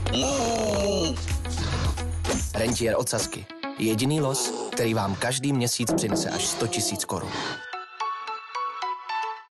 Rentier od Sazky. Jediný los, který vám každý měsíc přinese až 100 000 korun.